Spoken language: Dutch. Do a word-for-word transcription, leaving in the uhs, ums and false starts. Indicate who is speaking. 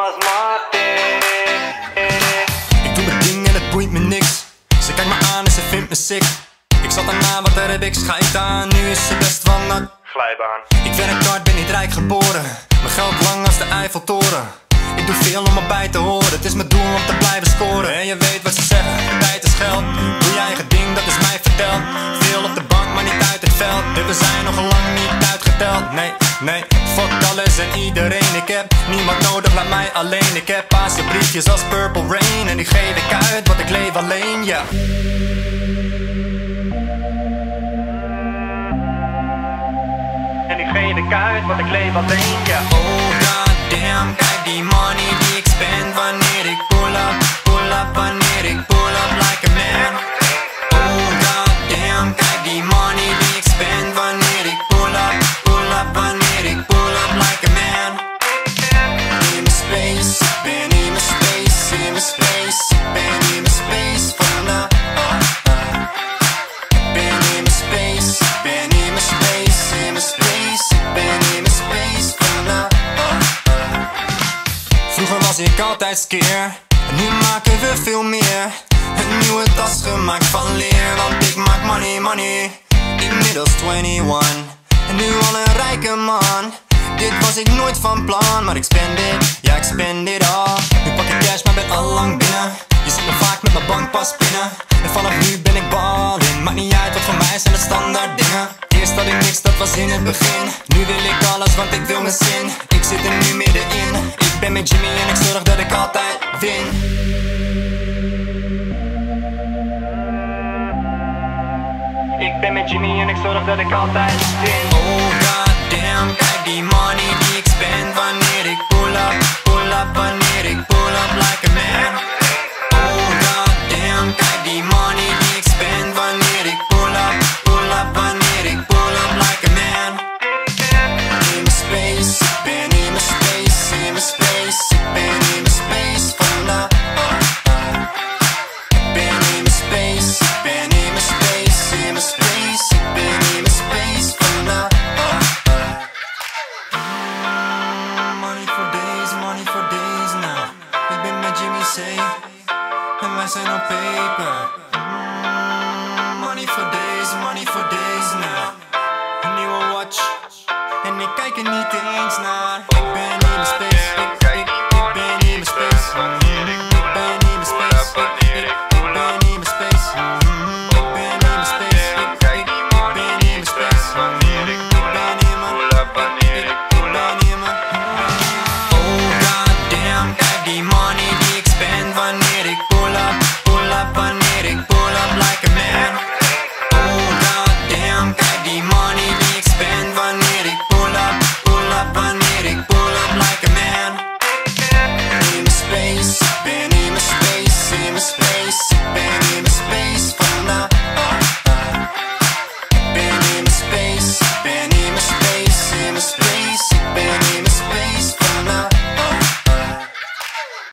Speaker 1: als Martin.
Speaker 2: Ik doe mijn ding en het boeit me niks. Ze kijkt me aan en ze vindt me sick. Ik zat daarna, wat daar heb ik scheid aan. Nu is ze best van dat
Speaker 1: Glijbaan.
Speaker 2: Ik werk hard, ben niet rijk geboren. Mijn geld lang als de Eiffeltoren. Ik doe veel om erbij te horen. Het is mijn doel om te blijven scoren. En je weet wat ze zeggen, tijd is geld. Doe je eigen ding, dat is mij verteld. Veel op de bank, maar niet uit het veld. Dus we zijn nog lang niet uitgeteld. Nee, nee, fuck alles en iedereen. Ik heb niemand nodig, laat mij alleen. Ik heb paarse briefjes als Purple Rain. En die geef ik uit, want ik leef alleen, ja.
Speaker 1: En die geef ik uit, want ik leef alleen, ja.
Speaker 2: Oh goddamn, kijk die money die ik spend wanneer ik pull up, pull up wanneer ik pull up like a man. Oh goddamn, kijk die money die ik spend wanneer ik pull up, pull up wanneer ik pull up like a man. In mijn space, ik ben in mijn space, in mijn space, ik ben in mijn space van de uh, uh. Ik ben in mijn space, ik ben in mijn space, in mijn space, ik ben in mijn space van de uh, uh. Vroeger was ik altijd skeer, en nu maken we veel meer. Een nieuwe tas gemaakt van leer, want ik maak money, money. Inmiddels eenentwintig, en nu al een rijke man. Dit was ik nooit van plan, maar ik spend dit, ja ik spend dit al. Nu pak ik cash, maar ben al lang binnen. Je ziet me vaak met mijn bankpas pinnen. En vanaf nu ben ik ballin', maakt niet uit wat voor mij zijn de standaard dingen. Eerst had ik niks, dat was in het begin. Nu wil ik alles, want ik wil mijn zin. Ik zit er nu middenin. Ik ben met Jimmy en ik zorg dat ik altijd win.
Speaker 1: Ik ben met Jimmy en ik zorg dat ik altijd win.
Speaker 2: Oh goddamn, kijk die money die ik spend wanneer ik pull up, pull up wanneer ik pull up like a man. Oh goddamn, kijk die money die ik spend wanneer ik pull up, pull up wanneer ik pull up like a man. In mijn space, ik ben in mijn space, in mijn space, ik ben in mijn space van de uh, uh. Ik ben in mijn space, ik ben in mijn space, in mijn space, ik ben in mijn space van de uh, uh. Mm, money for days, money for days now. Ik ben met Jimmy C en wij zijn op paper. Mm, money for days, money for days now. Een nieuwe watch en ik kijk er niet eens naar. Ik ben in mijn space.